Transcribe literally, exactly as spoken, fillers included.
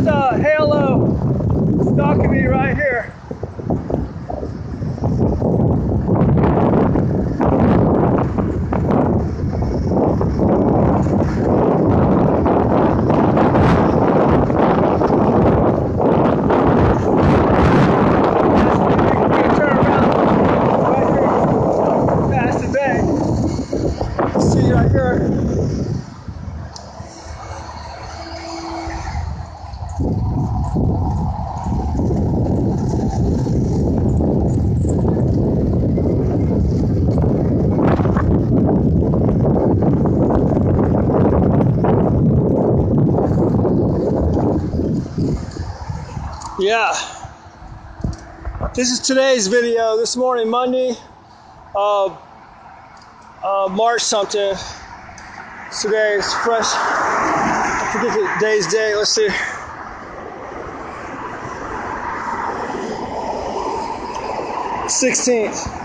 first uh, halo stalking me right here. See right here. Yeah, this is today's video. This morning, Monday, uh, uh, March something. Today is fresh. I forget the day's date. Let's see. sixteenth.